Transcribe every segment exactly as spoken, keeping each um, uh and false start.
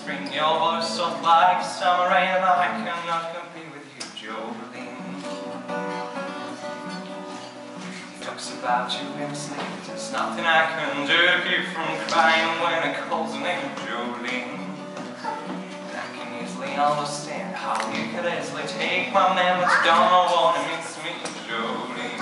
spring, your voice soft like summer rain, and I cannot compete with you, Jolene. He talks about you in his sleep, there's nothing I can do to keep from crying when it calls the name of Jolene. And I can easily understand how you could easily take my man, but you don't want to miss me, Jolene.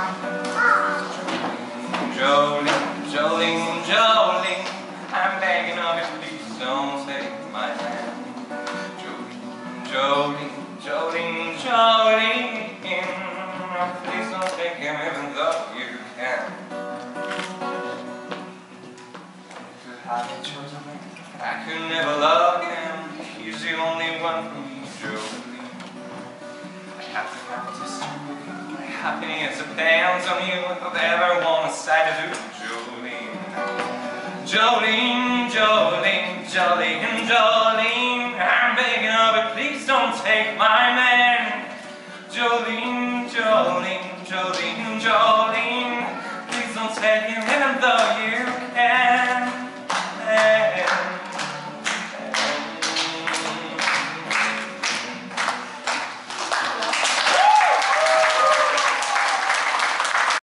Jolene, Jolene, Jolene, I'm begging of you, please don't take my hand. Jolene, Jolene, Jolene, Jolene, please don't take him even though you can. If you hadn't chosen me, I could never love him. He's the only one for me, Jolene. I have to have this Jolene. My happiness depends on you. If I've ever wanted side to do, Jolene. Jolene, Jolene, Jolene, Jolene, I'm begging of you, please don't take my man. Jolene.